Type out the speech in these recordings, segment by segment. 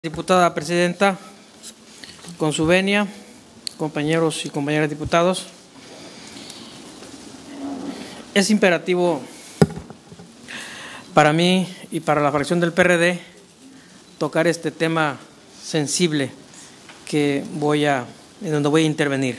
Diputada presidenta, con su venia, compañeros y compañeras diputados, es imperativo para mí y para la fracción del PRD tocar este tema sensible en donde voy a intervenir.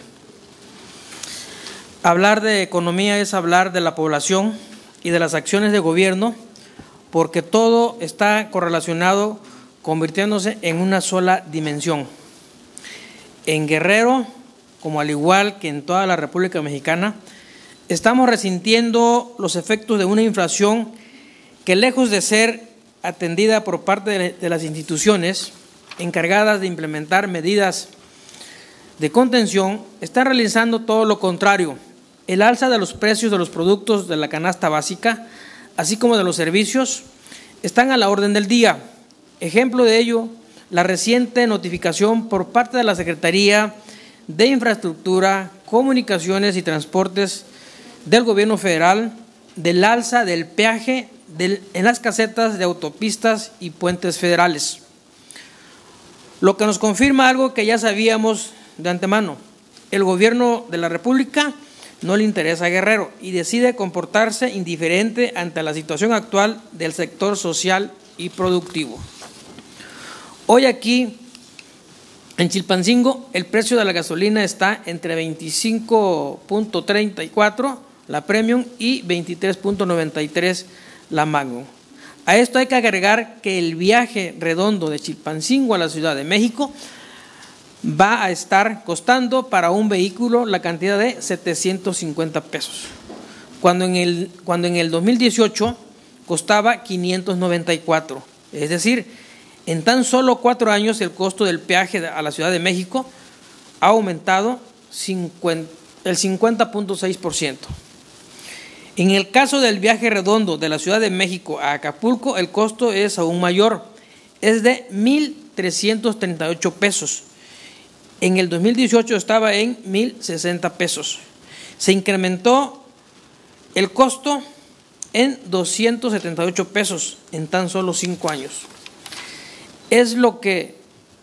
Hablar de economía es hablar de la población y de las acciones de gobierno, porque todo está correlacionado, convirtiéndose en una sola dimensión. En Guerrero, como al igual que en toda la República Mexicana, estamos resintiendo los efectos de una inflación que, lejos de ser atendida por parte de las instituciones encargadas de implementar medidas de contención, está realizando todo lo contrario. El alza de los precios de los productos de la canasta básica, así como de los servicios, están a la orden del día. Ejemplo de ello, la reciente notificación por parte de la Secretaría de Infraestructura, Comunicaciones y Transportes del Gobierno Federal del alza del peaje en las casetas de autopistas y puentes federales. Lo que nos confirma algo que ya sabíamos de antemano: el Gobierno de la República no le interesa a Guerrero y decide comportarse indiferente ante la situación actual del sector social y productivo. Hoy aquí en Chilpancingo el precio de la gasolina está entre 25.34 la Premium y 23.93 la Magnum. A esto hay que agregar que el viaje redondo de Chilpancingo a la Ciudad de México va a estar costando para un vehículo la cantidad de 750 pesos, cuando en el 2018 costaba 594, es decir, en tan solo 4 años el costo del peaje a la Ciudad de México ha aumentado el 50.6%. En el caso del viaje redondo de la Ciudad de México a Acapulco, el costo es aún mayor, es de 1,338 pesos. En el 2018 estaba en 1,060 pesos. Se incrementó el costo en 278 pesos en tan solo 5 años. Es lo que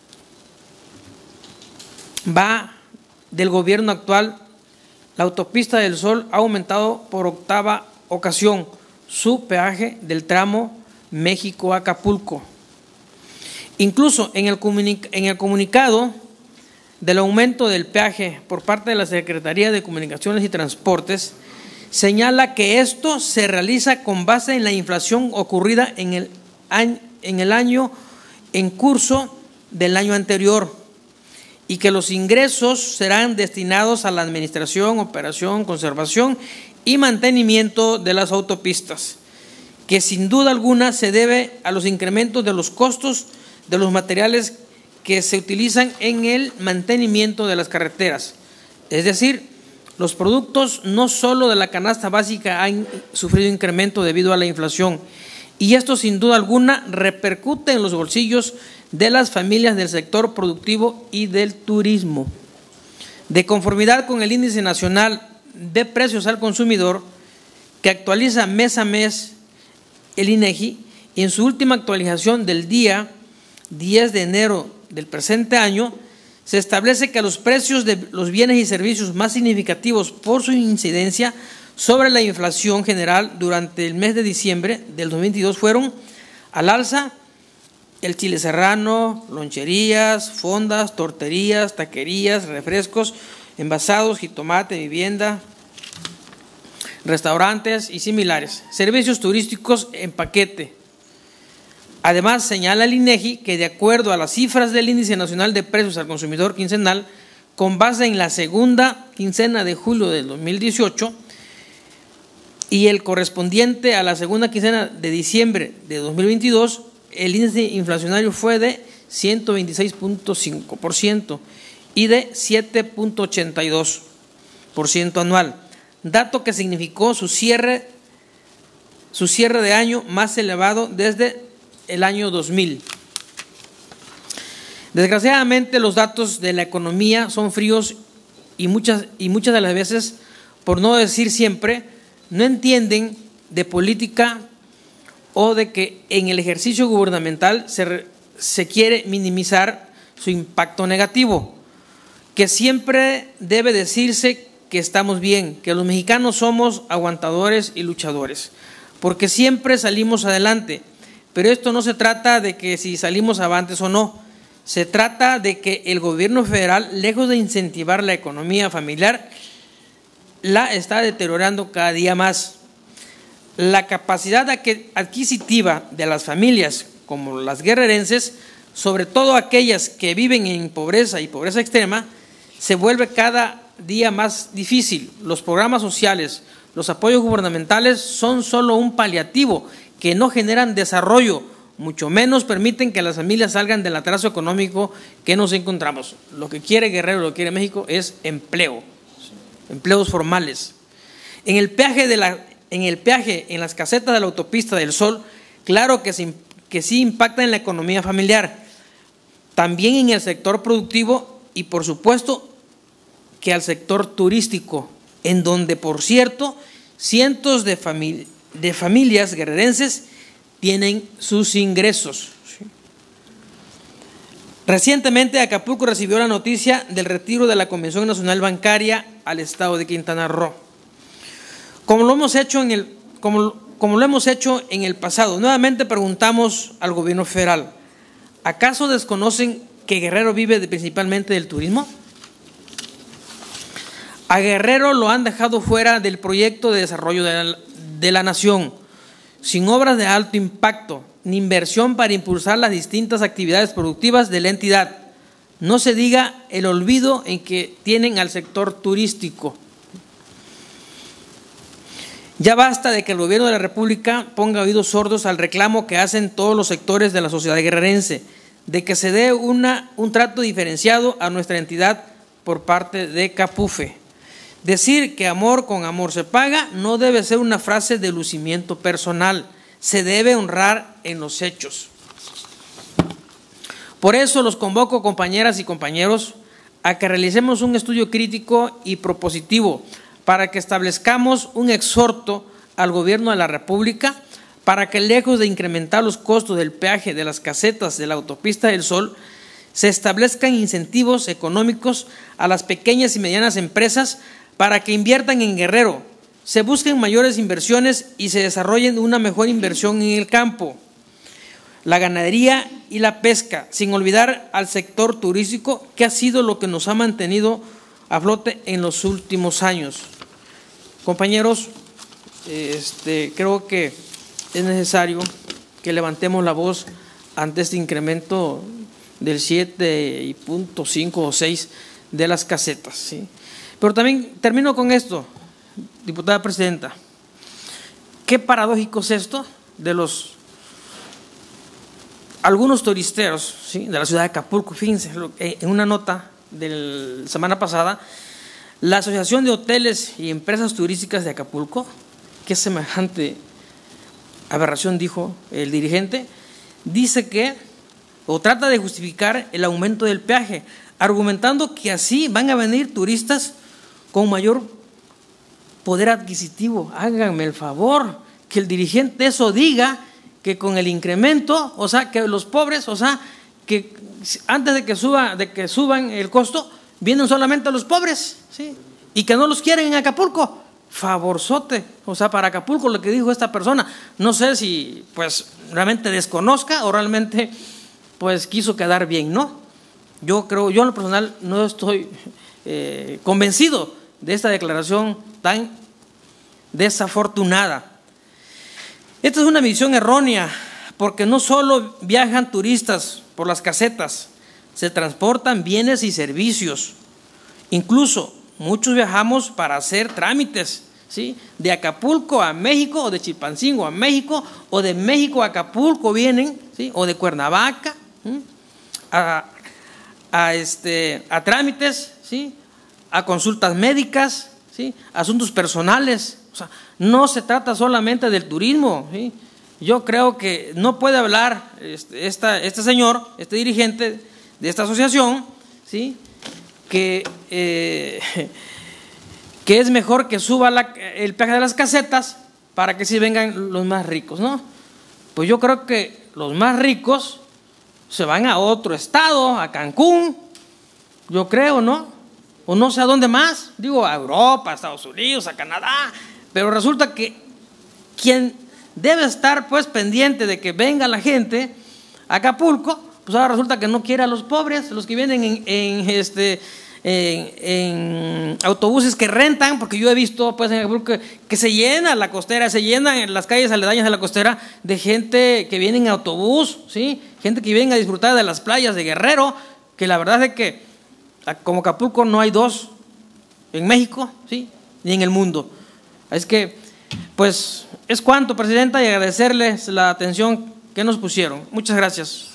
va del gobierno actual. La autopista del Sol ha aumentado por 8ª ocasión su peaje del tramo México-Acapulco. Incluso en el comunicado del aumento del peaje por parte de la Secretaría de Comunicaciones y Transportes, señala que esto se realiza con base en la inflación ocurrida en el año en curso del año anterior, y que los ingresos serán destinados a la administración, operación, conservación y mantenimiento de las autopistas, que sin duda alguna se debe a los incrementos de los costos de los materiales que se utilizan en el mantenimiento de las carreteras. Es decir, los productos no solo de la canasta básica han sufrido incremento debido a la inflación, y esto sin duda alguna repercute en los bolsillos de las familias del sector productivo y del turismo. De conformidad con el Índice Nacional de Precios al Consumidor, que actualiza mes a mes el INEGI, y en su última actualización del día 10 de enero del presente año, se establece que los precios de los bienes y servicios más significativos por su incidencia sobre la inflación general durante el mes de diciembre del 2022 fueron al alza el chile serrano, loncherías, fondas, torterías, taquerías, refrescos, envasados, jitomate, vivienda, restaurantes y similares, servicios turísticos en paquete. Además, señala el INEGI que, de acuerdo a las cifras del Índice Nacional de Precios al Consumidor quincenal, con base en la segunda quincena de julio del 2018 y el correspondiente a la segunda quincena de diciembre de 2022, el índice inflacionario fue de 126.5% y de 7.82% anual, dato que significó su cierre de año más elevado desde el año 2000. Desgraciadamente, los datos de la economía son fríos y muchas de las veces, por no decir siempre, no entienden de política o de que en el ejercicio gubernamental se se quiere minimizar su impacto negativo, que siempre debe decirse que estamos bien, que los mexicanos somos aguantadores y luchadores, porque siempre salimos adelante. Pero esto no se trata de que si salimos avantes o no, se trata de que el gobierno federal, lejos de incentivar la economía familiar, la está deteriorando cada día más. La capacidad adquisitiva de las familias, como las guerrerenses, sobre todo aquellas que viven en pobreza y pobreza extrema, se vuelve cada día más difícil. Los programas sociales, los apoyos gubernamentales son solo un paliativo que no generan desarrollo, mucho menos permiten que las familias salgan del atraso económico que nos encontramos. Lo que quiere Guerrero, lo que quiere México es empleo, empleos formales. En el peaje, en las casetas de la autopista del Sol, claro que sí impacta en la economía familiar, también en el sector productivo y por supuesto que al sector turístico, en donde por cierto cientos de familias guerrerenses tienen sus ingresos. Recientemente Acapulco recibió la noticia del retiro de la Convención Nacional Bancaria al estado de Quintana Roo. Como lo hemos hecho en el pasado, nuevamente preguntamos al gobierno federal, ¿acaso desconocen que Guerrero vive principalmente del turismo? A Guerrero lo han dejado fuera del proyecto de desarrollo de la nación, sin obras de alto impacto, ni inversión para impulsar las distintas actividades productivas de la entidad. No se diga el olvido en que tienen al sector turístico. Ya basta de que el gobierno de la República ponga oídos sordos al reclamo que hacen todos los sectores de la sociedad guerrerense, de que se dé un trato diferenciado a nuestra entidad por parte de Capufe. Decir que amor con amor se paga no debe ser una frase de lucimiento personal, se debe honrar en los hechos. Por eso los convoco, compañeras y compañeros, a que realicemos un estudio crítico y propositivo para que establezcamos un exhorto al gobierno de la República para que, lejos de incrementar los costos del peaje de las casetas de la autopista del Sol, se establezcan incentivos económicos a las pequeñas y medianas empresas para que inviertan en Guerrero, se busquen mayores inversiones y se desarrollen una mejor inversión en el campo, la ganadería y la pesca, sin olvidar al sector turístico, que ha sido lo que nos ha mantenido a flote en los últimos años. Compañeros, creo que es necesario que levantemos la voz ante este incremento del 7.5 o 6 de las casetas, ¿sí? Pero también termino con esto, diputada presidenta. Qué paradójico es esto de algunos turisteros, ¿sí?, de la ciudad de Acapulco. Fíjense, en una nota de la semana pasada, la Asociación de Hoteles y Empresas Turísticas de Acapulco, qué semejante aberración dijo el dirigente, dice que, o trata de justificar el aumento del peaje, argumentando que así van a venir turistas con mayor poder adquisitivo. Háganme el favor, que el dirigente eso diga, que con el incremento, o sea, que los pobres, o sea, que antes de que suban el costo, vienen solamente los pobres, ¿sí?, y que no los quieren en Acapulco. Favorzote, o sea, para Acapulco lo que dijo esta persona, no sé si pues realmente desconozca o realmente pues quiso quedar bien, ¿no? Yo en lo personal no estoy convencido de esta declaración tan desafortunada. Esta es una visión errónea, porque no solo viajan turistas por las casetas, se transportan bienes y servicios. Incluso muchos viajamos para hacer trámites, ¿sí?, de Acapulco a México, o de Chilpancingo a México, o de México a Acapulco vienen, ¿sí?, o de Cuernavaca, a trámites, ¿sí?, a consultas médicas, ¿sí?, asuntos personales. O sea, no se trata solamente del turismo, ¿sí? Yo creo que no puede hablar este señor, este dirigente de esta asociación, ¿sí?, que es mejor que suba el peaje de las casetas para que sí vengan los más ricos, ¿no? Pues yo creo que los más ricos se van a otro estado, a Cancún, yo creo, ¿no? O no sé a dónde más, digo, a Europa, a Estados Unidos, a Canadá, pero resulta que quien debe estar pues pendiente de que venga la gente a Acapulco, pues ahora resulta que no quiere a los pobres, los que vienen en autobuses que rentan, porque yo he visto pues en Acapulco que se llena la costera, se llenan en las calles aledañas de la costera de gente que viene en autobús, ¿sí? Gente que viene a disfrutar de las playas de Guerrero, que la verdad es que como Acapulco no hay dos en México, ¿sí? Ni en el mundo. Es que pues es cuanto, Presidenta, y agradecerles la atención que nos pusieron. Muchas gracias.